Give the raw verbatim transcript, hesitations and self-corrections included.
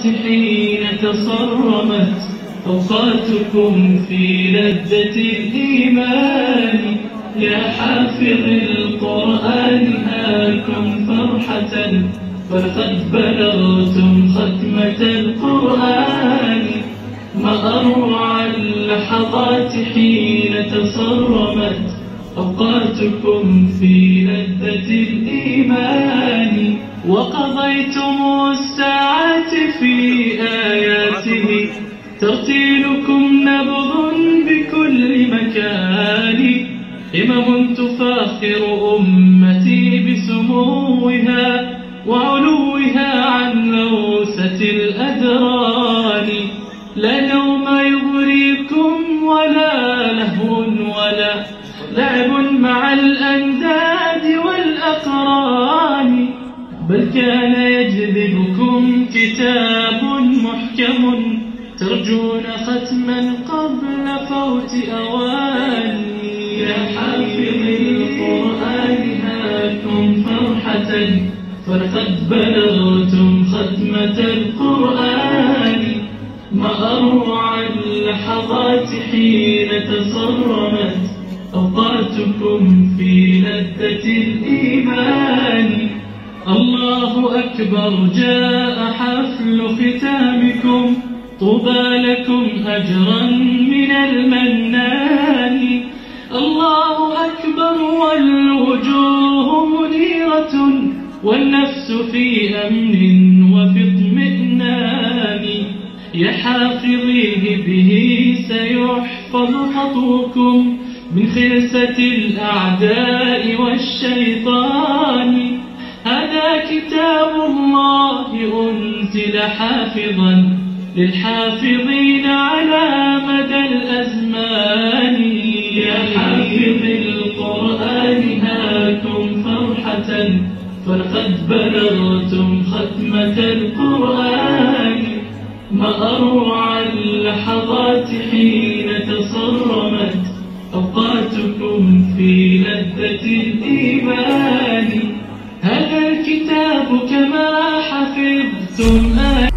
حين تصرمت أوقاتكم في لذة الإيمان. يا حافظ القرآن هاكم فرحة، فقد بلغتم ختمة القرآن. ما أروع اللحظات حين تصرمت أوقاتكم في لذة الإيمان. وقضيتم الساعات في آياته، ترتيلكم نبض بكل مكان. همم تفاخر أمتي بسموها وعلوها عن لوسة الأدران. لا نوم يغريكم ولا لهو ولا لعب مع الأنداد والأقران، بل كان يجذبكم كتاب محكم ترجون ختما قبل فوت أواني. يا حافظ القرآن هاكم فرحة، فقد بلغتم ختمة القرآن. ما أروع اللحظات حين تصرمت أوقاتكم في لذة الإيمان. الله أكبر جاء حفل ختامكم، طوبى لكم أجرا من المنان. الله أكبر والوجوه منيرة، والنفس في أمن وفي اطمئنان. يا حافظيه به سيحفظ خطوكم من خلسة الأعداء والشيطان. هذا كتاب الله أنزل حافظا للحافظين على مدى الأزمان. يا حافظ القرآن هاكم فرحة، فقد بلغتم ختمة القرآن. ما أروع اللحظات حين تصرمت أوقاتكم في لذة الإيمان. هذا الكتاب كما حفظتم آية